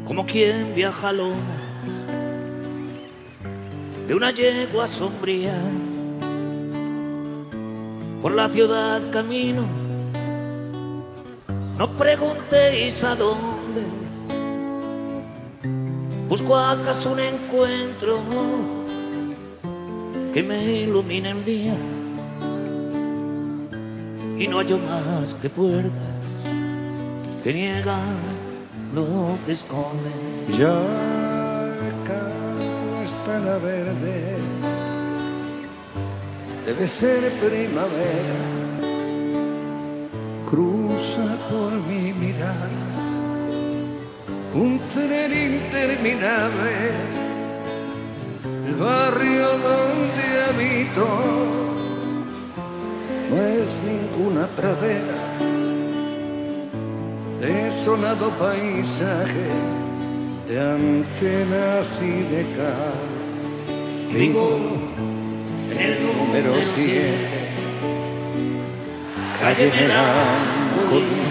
como quien viaja al lomo de una yegua sombría. Por la ciudad camino, no preguntéis a dónde. Busco acaso un encuentro que me ilumine el día, y no hallo más que puertas que niegan lo que esconde. Ya está la verde, debe ser primavera, cruza por mi mirada un tren interminable, el barrio donde habito no es ninguna pradera, desolado paisaje de antenas y de cal. Vivo en el número 7, calle Melancolía.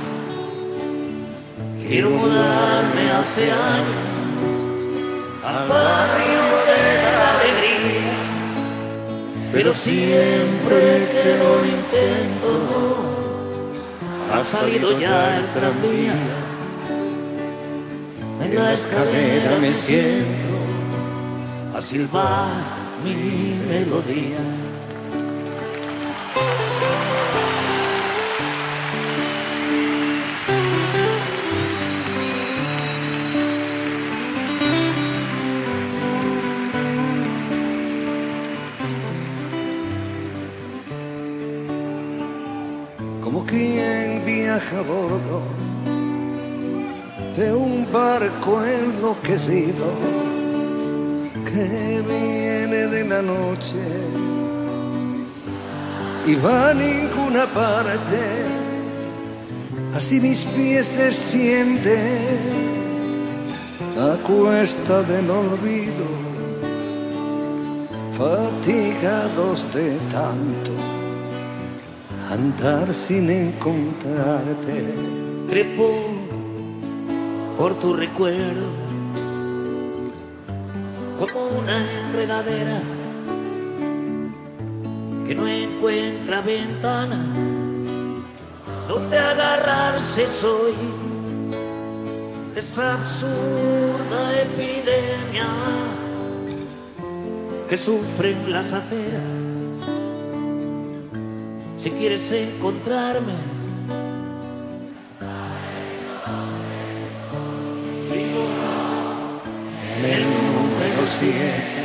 Quiero mudarme hace años al barrio de la alegría, pero siempre que lo intento ha salido ya el tranvía. En la escalera me siento a silbar mi melodía. Como quien viaja a bordo de un barco enloquecido que viene de la noche y va a ninguna parte. Así mis pies descienden a cuesta del olvido, fatigados de tanto andar sin encontrarte. Trepo por tu recuerdo como una enredadera que no encuentra ventana donde agarrarse. Soy esa absurda epidemia que sufren las aceras. Si quieres encontrarme, vivo en el número 7,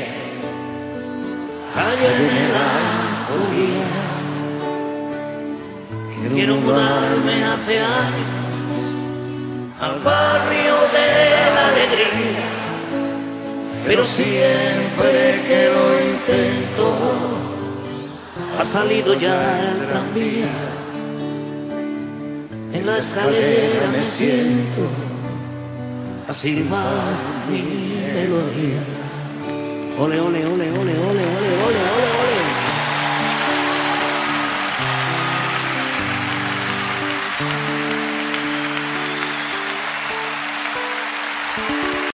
calle Melancolía. Quiero mudarme hace años al barrio de la alegría, pero siempre que lo intento ha salido ya el tranvía. En la escalera me siento a silbar mi melodía. Ole, ole, ole, ole, ole, ole, ole, ole.